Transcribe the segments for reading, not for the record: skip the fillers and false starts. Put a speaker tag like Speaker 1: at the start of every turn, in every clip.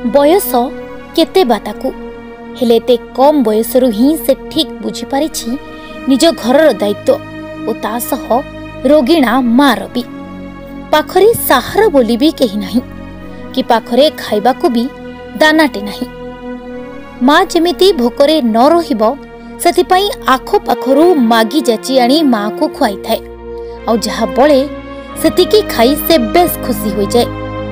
Speaker 1: बयस केते बाताकू हेले एते कम बयसरु ही से ठीक बुझी पारिछि निज घरर दायित्व और ता सह रोगिणा मार भी पाखरे सहारा बोली भी कही नहीं कि पाखरे खाइबाकू भी दानाटे नहीं। माँ जेमिति भोकरे न रहिबो सेथिपाई आखो पाखरु मागी जाची आनी माँ को खुआई थाए और जहा बळे सेतिकी खाई से बेस खुशी हो जाए।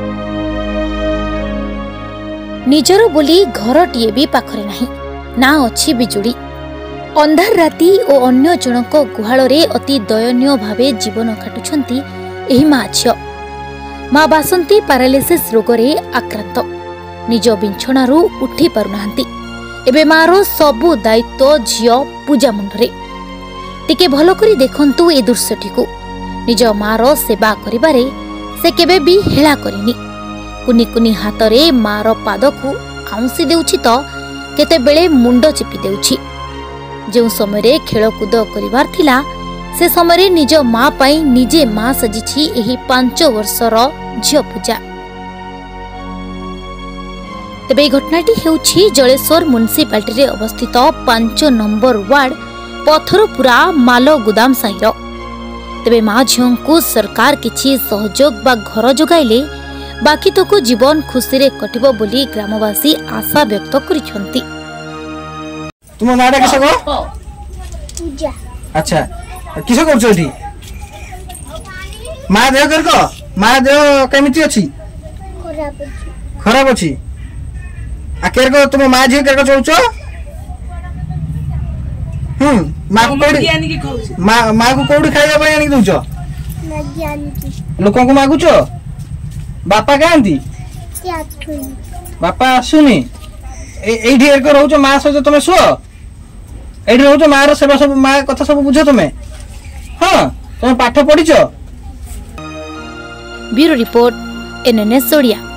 Speaker 1: निजर बोली घरटीए भी पाखरे नहीं ना अच्छी बिजुड़ी अंधार राति और अन्य जनक गुहाଳରେ अति दयनीय भावे जीवन काटुछंती एही माँ झियो। माँ बासंती पैरालिसिस रोगरे आक्रांत निज बिछणारू उठी पारुनाहांती। एबे मार सबु दायित्व झियो पूजा मुंडरे। टिके भलो करी देखंतु ए दृश्यटिकु निज मार सेवा करिबारे से केबे भी हेला करिनी। कुनी कुनी हातरे मार पादकु आउंसी देउछि तो केते बेले मुंड चिपि देउछि। जो समय खेलकूद करिवार थिला से समय निज माँ पाई निजे माँ सजिछि एही 5 वर्षर झियो पूजा। तेबे घटनाटी हेउछि जलेश्वर म्युनिसिपालिटी रे अवस्थित 5 नंबर वार्ड पथरपुरा मालो गुदाम साहिर। तेबे माँ झियो को सरकार किछि सहयोग बा घर जोगाइले बाकी तो को जीवन खुशी रे कटिबो बोली ग्रामवासी आशा व्यक्त करिसंती।
Speaker 2: तुम नाडा किस को
Speaker 3: पूजा
Speaker 2: अच्छा किस करछो एठी मा देह कर को मा देह केमिति अछि खराब अछि आ केर को तुम मा जी केर को चौचो मा को कोडी मा को कोडी खाइबा पय आनी दउचो
Speaker 3: मैगी आनी की
Speaker 2: लोकन को मागुचो बापा कांती बापा आसुनी एठी एकर रहउचो मा सहित तमे सो एठी रहउचो मार सेवा सब मा कथा सब बुझो तमे हां तमे पाठ पढिचो।
Speaker 1: Bureau report NNS Odia.